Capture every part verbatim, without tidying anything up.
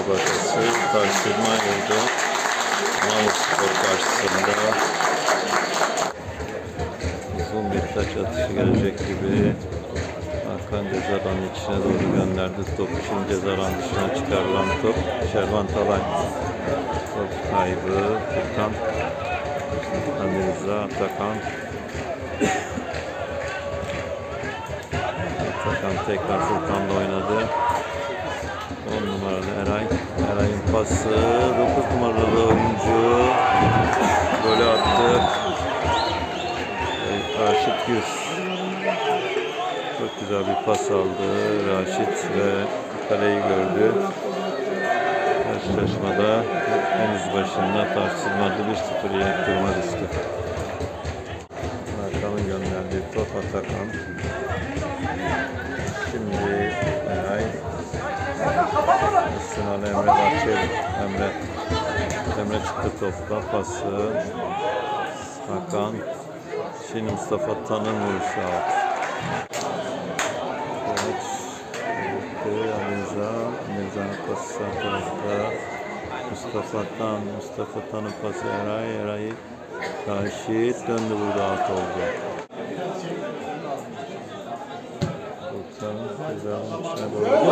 Fenerbahçesi karşılama oldu. Malatyaspor karşısında uzun bir taç atışı gelecek gibi. Hakan ceza alanının içine doğru gönderdi topu. Şimdi ceza alanının dışına çıkarılan top. Şervan Talay. Top kaybı. Furkan. Ali Rıza Atakan. Atakan tekrar Furkan'la oynadı. on numaralı Eray. Eray'ın pası. dokuz numaralı oyuncu golü attı. Raşit Gürs. Çok güzel bir pas aldı. Raşit ve kaleyi gördü. Karşılaşmada henüz başında tartışılmadı. bir sıfır yenik durma riski. Hakan'ın gönderdiği top Atakan. Şimdi Eray. Sinan Emre Bahçeli. Emre. Emre çıktı topla. Pası. Hakan. Şimdi Mustafa Tan'ın vuruşu aldı. Mirza, Mirza'nın pası sağ tarafta. Mustafa Tan, Mustafa Tan'ın pası Eray, Eray Raşit döndü, burada out oldu. Kurtarın cezanın içine doğru.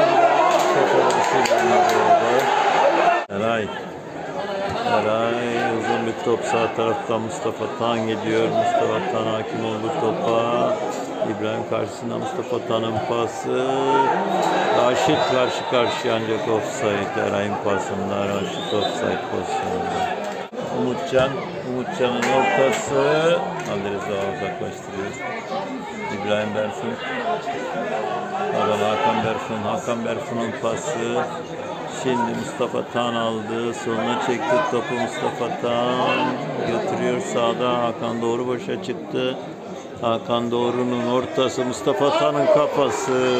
Eray. Eray uzun bir top sağ taraftan Mustafa Tan gidiyor. Mustafa Tan hakim oldu topa. İbrahim karşısında Mustafa Tan'ın pası. Raşit karşı karşıya ancak offside. Eray'ın pasında Raşit offside pozisyonunda. Umutcan, Umutcan'ın ortası. Ali Rıza uzaklaştırıyor. İbrahim Berfin. Pardon, Hakan Berfin. Hakan Berfin'in pası. Şimdi Mustafa Tan aldı. Soluna çekti topu Mustafa Tan. Götürüyor sağda. Hakan doğru boşa çıktı. Hakan Doğru'nun ortası, Mustafa Tan'ın kafası.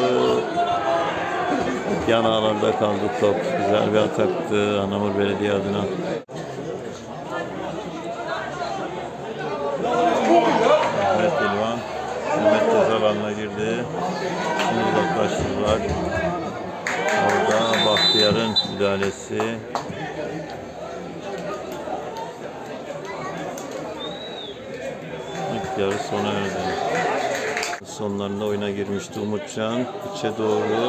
Yan ağlarda kaldı top. Güzel bir ataktı Anamur Belediye adına. Mehmet İlvan. Mehmet ceza alanına girdi. Şimdi uzaklaştırdılar. Orada Bahtiyar'ın müdahalesi. Yarı sona erdi. Sonlarında oyuna girmişti Umutcan. İçe doğru.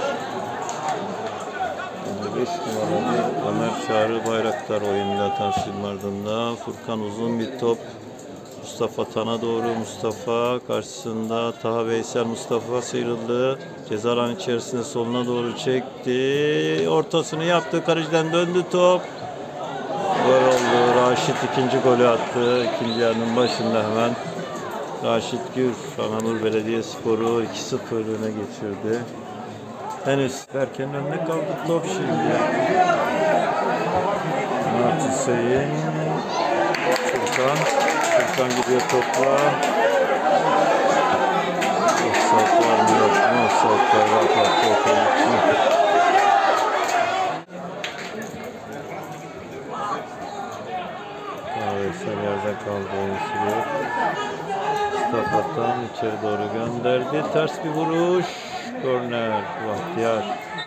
beş numaralı Ömer Çağrı Bayraktar oyunda tartışılma ardında. Furkan uzun bir top. Mustafa Tan'a doğru. Mustafa karşısında Taha Veysel. Mustafa sıyrıldı. Ceza alanı içerisinde soluna doğru çekti. Ortasını yaptı. Kaleciden döndü top. Gol oldu. Raşit ikinci golü attı. İkinci yarının başında hemen. Raşit Gür, Anamur Belediyespor'u iki sıfır öne geçirdi. Henüz Berke'nin önüne kaldı top şimdi. Mert Hüseyin. Furkan. Furkan gidiyor topla. Offside var mı yok mu? Offside var. Offside var. Veysel yerde kaldı, oyun sürüyor. Mustafa'dan içeri doğru gönderdi. Ters bir vuruş. Korner. Bahtiyar.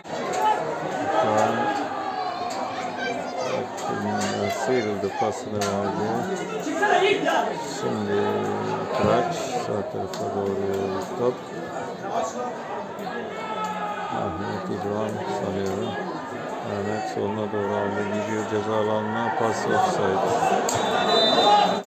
Sıyrıldı, pasını verdi. Şimdi Kıraç sağ tarafa doğru top. Ahmet İbrahim sanıyorum. Ahmet soluna doğru aldı. Gidiyor ceza alanına, pas offside.